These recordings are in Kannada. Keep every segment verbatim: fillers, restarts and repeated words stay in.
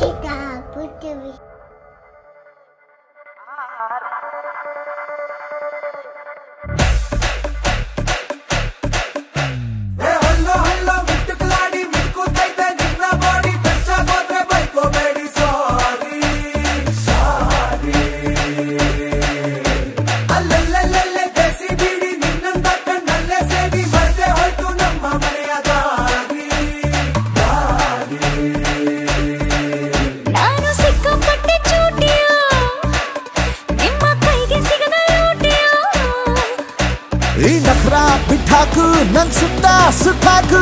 नखरा बिठाकू नंग सुत्ता सुठाकू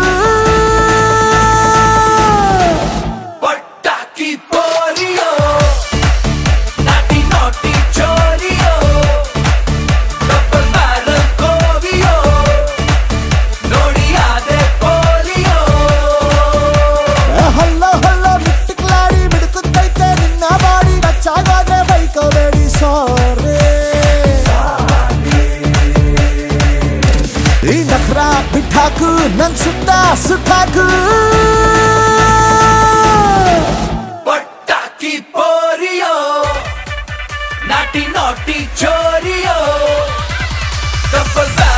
पटाकी पोरियो नाटी नोटी चोरियो डबल बैरल कोवियो नोडियादे पोलियो हल्लो हल्लो मिट्टिक्लाडी मिडुकुत्तैते निन्न बाडी नच्चागादे बೈಕೋಬೇಡಿ ಸಾರೆ ಈ ನಖರಾ ಬಿಠಾಕು ನನ್ ಸುತ್ತ ಸುತ್ತಾಕು पटाकी पोरियो नाटी नोटी चोरियो डबल